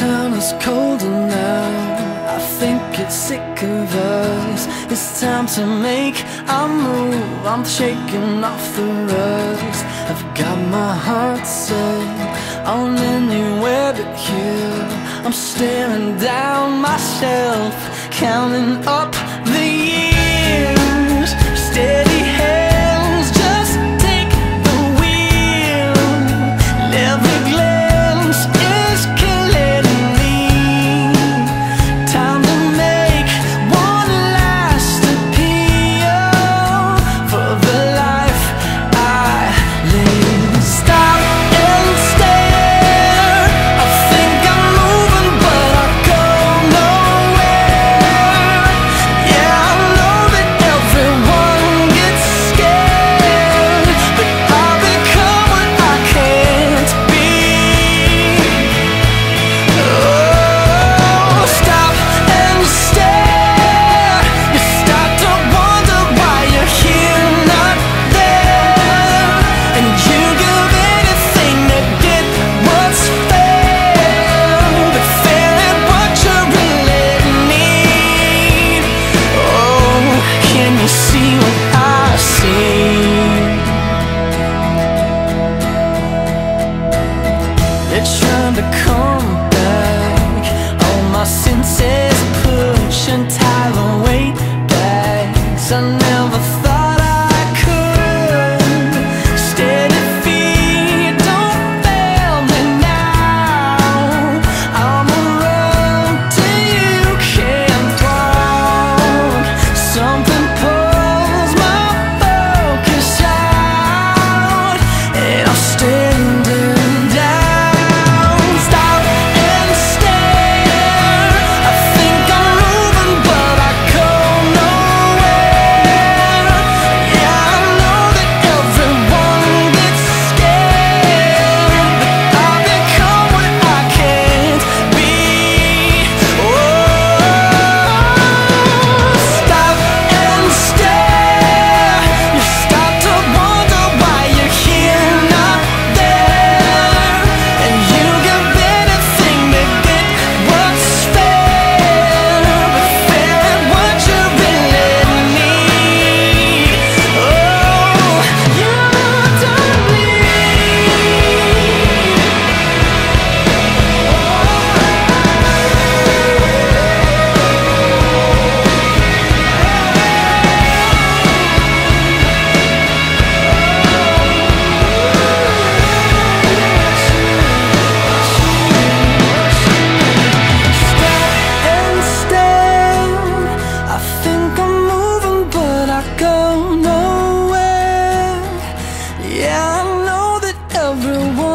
town is colder now. I think it's sick of us. It's time to make a move. I'm shaking off the rust. I've got my heart set on anywhere but here. I'm staring down myself, counting up the years. Steady hands, just take the wheel. Every glance is killing me. Time to make one last appeal for the life I live. Stop and stare. I think I'm moving, but I go nowhere. Yeah, I know that everyone gets scared, but I'll become what I can't be. Oh, stop and stare. You start to wonder why you're here, not there, and you give anything to get what's fair, but fair ain't what you really need. Oh, can you see what I see? They're trying to come back. All my senses push and tie the weight back. I never thought I could. Steady feet, don't fail me now. I'm a road till you can't walk. Something pulls my focus out, and I'm standing down. Stop and stare. I think I'm moving, but I go nowhere. Yeah, I know that everyone gets scared, but I become what I can't be. Oh, stop and stare. You start to wonder why you're here, not there, and you give anything to get what's fair, but fair ain't what you really need. Oh, you don't stop and stare. I think I'm moving, but I go nowhere. Yeah, I know that everyone